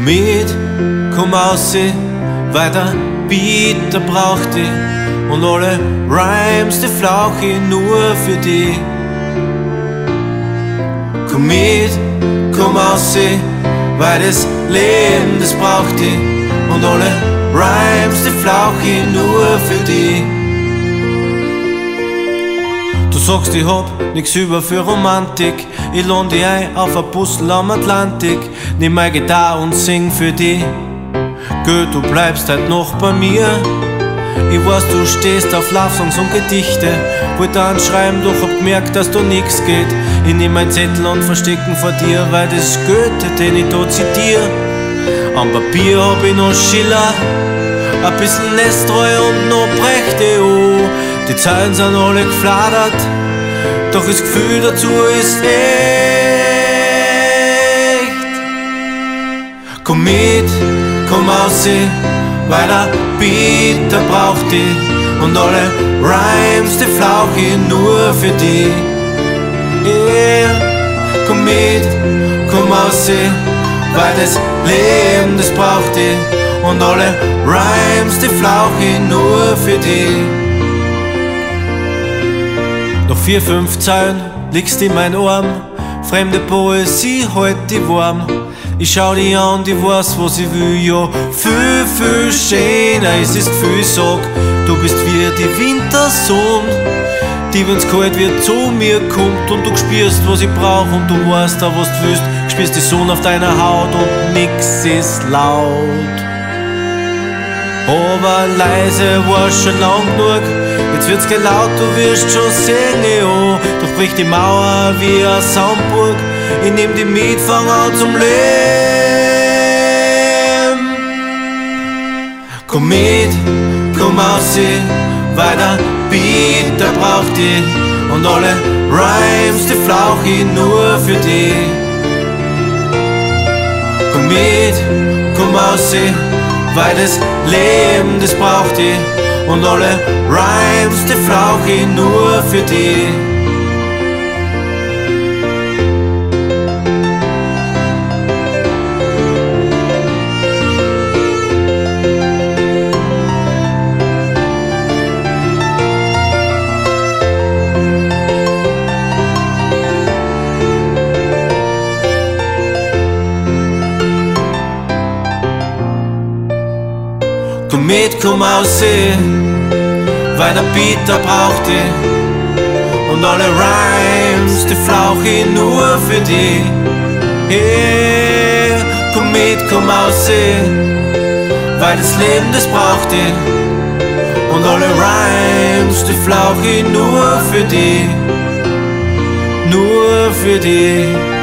mit, komm ausseh, weil der Beat, der braucht dich. Und alle Rhymes, die flauch ich nur für dich. Komm mit, komm ausseh, weil das Leben, das braucht dich. Und alle Rhymes, die flauch ich nur für dich. Du sagst, ich hab nix über für Romantik. Ich lade dich ein auf ein Bussel am Atlantik. Nimm meine Gitarre und sing für dich. Geh, du bleibst halt noch bei mir. Ich weiß, du stehst auf Love-Songs und Gedichte. Wollte anschreiben, doch hab gemerkt, dass da nix geht. Ich nehm mein Zettel und verstecken vor dir, weil das ist Goethe, den ich da zitier. Am Papier hab ich noch Schiller, ein bisschen Nestroy und noch Brechte, oh. Die Zeilen sind alle gefladert, doch das Gefühl dazu ist echt. Komm mit, komm ausseh, weil der Beat, der braucht dich. Und alle Rhymes, die flauch ich nur für dich. Yeah. Komm mit, komm ausseh, weil das Leben, das braucht dich. Und alle Rhymes, die flauch ich nur für dich. Noch 4, 5 Zeilen liegst in mein Arm. Fremde Poesie hält dich warm. Ich schau dich an und ich weiß, was ich will, ja. Viel, viel schöner ist das Gefühl, ich sag, du bist wie die Wintersonne, die, wenn's kalt wird, zu mir kommt. Und du spürst, was ich brauch, und du weißt auch, was du willst. Spürst die Sonne auf deiner Haut und nix ist laut. Aber leise war's schon lang genug, jetzt wird's gleich laut, du wirst schon sehen, ja. Doch bricht die Mauer wie eine Sandburg. Ich nehm die mit, fang an zum Leben. Komm mit, komm ausseh, weil der Beat, der braucht dich. Und alle Rhymes, die flauch ich nur für dich. Komm mit, komm ausseh, weil das Leben, das braucht dich. Und alle Rhymes, die flauch ich nur für dich. Komm mit, komm ausseh, weil der Beat, der braucht dich. Und alle Rhymes, die flauch ich nur für dich. Hey, komm mit, komm ausseh, weil das Leben, das braucht dich. Und alle Rhymes, die flauch ich nur für dich. Nur für dich.